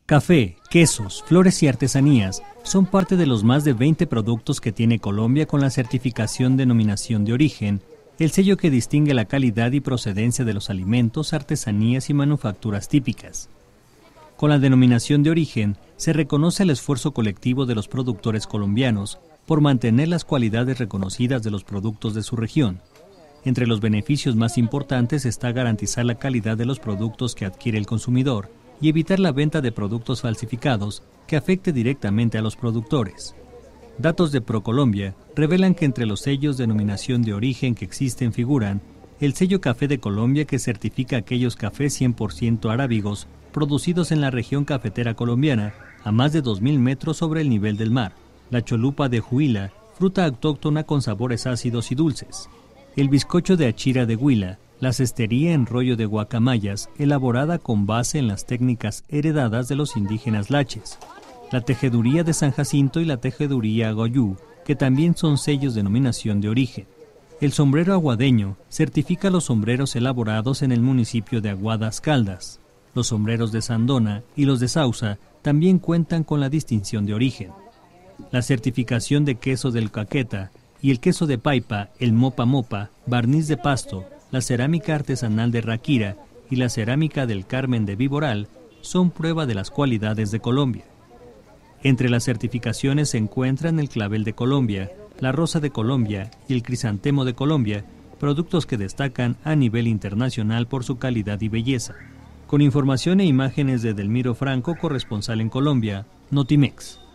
Café, quesos, flores y artesanías son parte de los más de 20 productos que tiene Colombia con la certificación Denominación de Origen, el sello que distingue la calidad y procedencia de los alimentos, artesanías y manufacturas típicas. Con la Denominación de Origen se reconoce el esfuerzo colectivo de los productores colombianos por mantener las cualidades reconocidas de los productos de su región. Entre los beneficios más importantes está garantizar la calidad de los productos que adquiere el consumidor y evitar la venta de productos falsificados que afecte directamente a los productores. Datos de ProColombia revelan que entre los sellos Denominación de Origen que existen figuran el sello Café de Colombia, que certifica aquellos cafés 100% arábigos producidos en la región cafetera colombiana a más de 2.000 metros sobre el nivel del mar, la cholupa de Huila, fruta autóctona con sabores ácidos y dulces, el bizcocho de Achira de Huila, la cestería en rollo de guacamayas, elaborada con base en las técnicas heredadas de los indígenas laches, la tejeduría de San Jacinto y la tejeduría Goyú, que también son sellos de Denominación de Origen. El sombrero aguadeño certifica los sombreros elaborados en el municipio de Aguadas Caldas. Los sombreros de Sandona y los de Sausa también cuentan con la distinción de origen. La certificación de queso del Caqueta y el queso de Paipa, el Mopa Mopa, barniz de Pasto, la cerámica artesanal de Raquira y la cerámica del Carmen de Viboral son prueba de las cualidades de Colombia. Entre las certificaciones se encuentran el clavel de Colombia, la rosa de Colombia y el crisantemo de Colombia, productos que destacan a nivel internacional por su calidad y belleza. Con información e imágenes de Delmiro Franco, corresponsal en Colombia, Notimex.